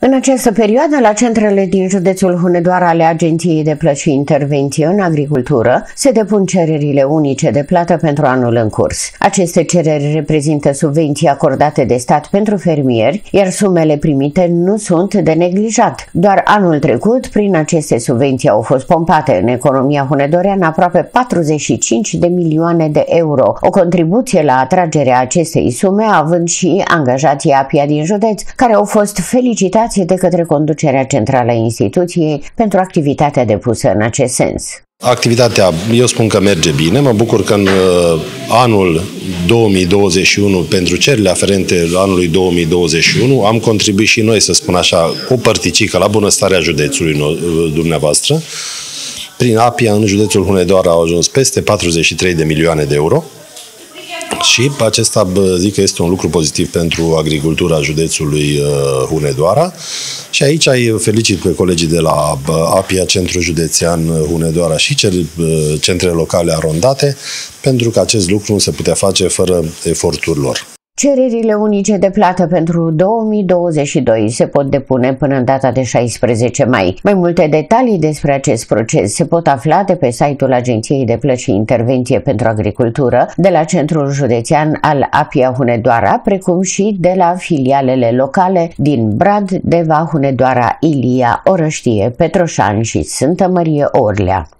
În această perioadă, la centrele din județul Hunedoara ale Agenției de Plăți și Intervenție în Agricultură se depun cererile unice de plată pentru anul în curs. Aceste cereri reprezintă subvenții acordate de stat pentru fermieri, iar sumele primite nu sunt de neglijat. Doar anul trecut, prin aceste subvenții au fost pompate în economia hunedoreană aproape 45 de milioane de euro, o contribuție la atragerea acestei sume având și angajații APIA din județ, care au fost felicitați de către conducerea centrală a instituției pentru activitatea depusă în acest sens. Activitatea, eu spun că merge bine. Mă bucur că în anul 2021, pentru cererile aferente anului 2021, am contribuit și noi, să spun așa, cu o părticică la bunăstarea județului dumneavoastră. Prin APIA, în județul Hunedoara au ajuns peste 43 de milioane de euro. Și acesta, zic că este un lucru pozitiv pentru agricultura județului Hunedoara. Și aici îi felicit pe colegii de la APIA, Centrul Județean Hunedoara și centrele locale arondate, pentru că acest lucru nu se putea face fără efortul lor. Cererile unice de plată pentru 2022 se pot depune până în data de 16 mai. Mai multe detalii despre acest proces se pot afla de pe site-ul Agenției de Plăți și Intervenție pentru Agricultură, de la Centrul Județean al APIA Hunedoara, precum și de la filialele locale din Brad, Deva, Hunedoara, Ilia, Orăștie, Petroșani și Sfântă Mărie Orlea.